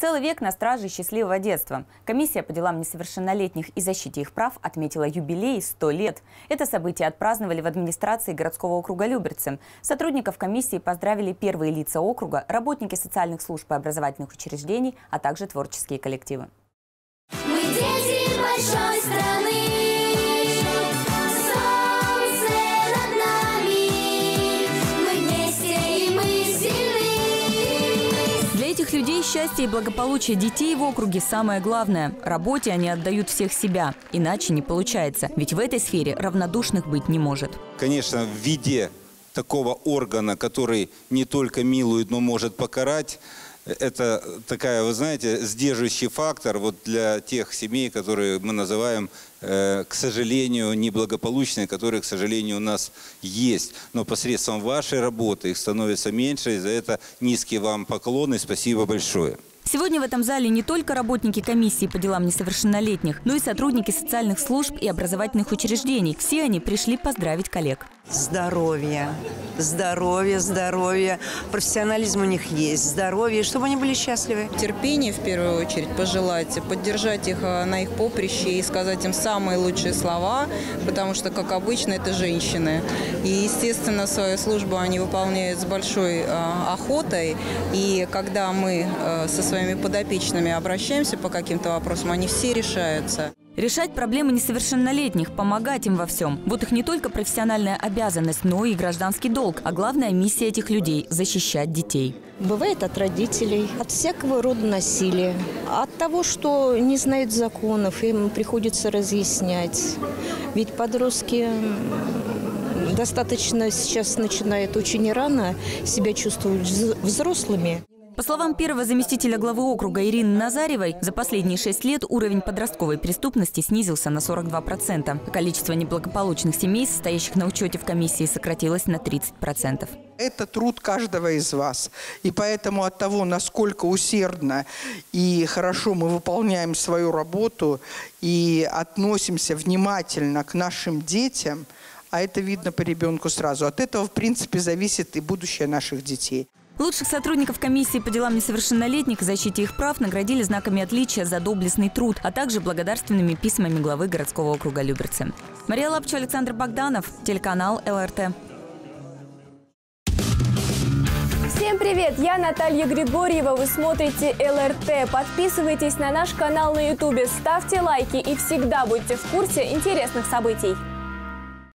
Целый век на страже счастливого детства. Комиссия по делам несовершеннолетних и защите их прав отметила юбилей 100 лет. Это событие отпраздновали в администрации городского округа Люберцы. Сотрудников комиссии поздравили первые лица округа, работники социальных служб и образовательных учреждений, а также творческие коллективы. Мы дети большой страны. Для этих людей счастье и благополучие детей в округе самое главное. Работе они отдают всех себя. Иначе не получается. Ведь в этой сфере равнодушных быть не может. Конечно, в виде такого органа, который не только милует, но может покарать, это такая, вы знаете, сдерживающий фактор вот для тех семей, которые мы называем, к сожалению, неблагополучные, которые, к сожалению, у нас есть. Но посредством вашей работы их становится меньше, и за это низкий вам поклон и спасибо большое. Сегодня в этом зале не только работники комиссии по делам несовершеннолетних, но и сотрудники социальных служб и образовательных учреждений. Все они пришли поздравить коллег. Здоровье, здоровье, здоровье. Профессионализм у них есть. Здоровье, чтобы они были счастливы. Терпение в первую очередь пожелать, поддержать их на их поприще и сказать им самые лучшие слова, потому что, как обычно, это женщины. И, естественно, свою службу они выполняют с большой охотой. И когда мы со своими подопечными обращаемся по каким-то вопросам, они все решаются. Решать проблемы несовершеннолетних, помогать им во всем. Вот их не только профессиональная обязанность, но и гражданский долг. А главная миссия этих людей – защищать детей. Бывает от родителей, от всякого рода насилия, от того, что не знают законов, им приходится разъяснять. Ведь подростки достаточно сейчас начинают очень рано себя чувствовать взрослыми. По словам первого заместителя главы округа Ирины Назаревой, за последние 6 лет уровень подростковой преступности снизился на 42%. Количество неблагополучных семей, состоящих на учете в комиссии, сократилось на 30%. Это труд каждого из вас. И поэтому от того, насколько усердно и хорошо мы выполняем свою работу и относимся внимательно к нашим детям, а это видно по ребенку сразу, от этого, в принципе, зависит и будущее наших детей. Лучших сотрудников комиссии по делам несовершеннолетних и защите их прав наградили знаками отличия за доблестный труд, а также благодарственными письмами главы городского округа Люберцы. Мария Лапчева, Александр Богданов, телеканал ЛРТ. Всем привет! Я Наталья Григорьева. Вы смотрите ЛРТ. Подписывайтесь на наш канал на YouTube, ставьте лайки и всегда будьте в курсе интересных событий.